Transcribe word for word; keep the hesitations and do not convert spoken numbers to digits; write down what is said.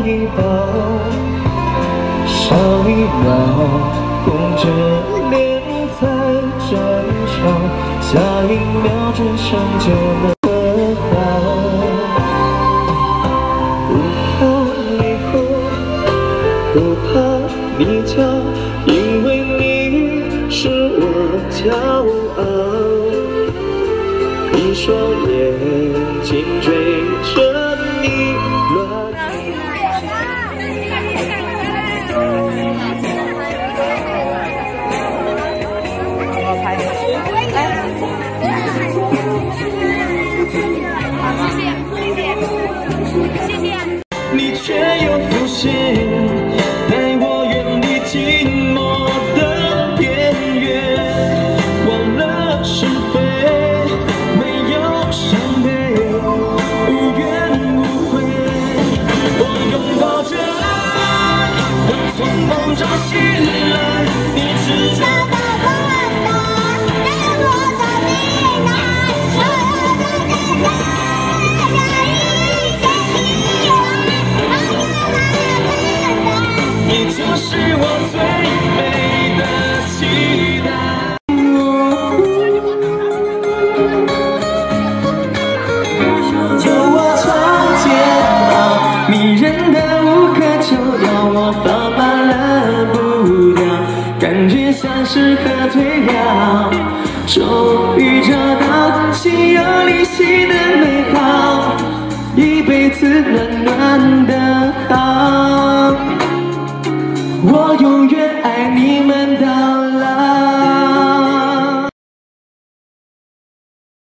一抱，上一秒红着脸在争吵，下一秒转身就能和好。不怕你哭，不怕你叫，因为你是我骄傲。一双眼睛追着你乱你却又浮现，带我远离寂寞的边缘，忘了是非，没有伤悲，无怨无悔。我拥抱着爱，我从梦中醒来，你知道。你就是我最美的期待。就我长睫毛，迷人的无可救药，我放慢了步调，感觉像是喝醉了，终于找到心有灵犀的美好，一辈子暖暖的好。我永远爱你们的